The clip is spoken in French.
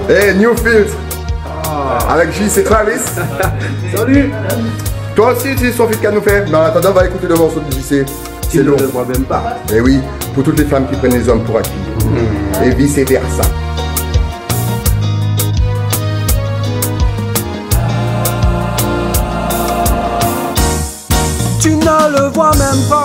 Hey, Newfield. Avec JC Travis. Salut. Toi aussi, tu es son feat qu'à nous faire. Mais en attendant, on va écouter le morceau de JC. Tu ne le vois même pas. Eh oui, pour toutes les femmes qui prennent les hommes pour acquis. Et vice versa. Tu ne le vois même pas.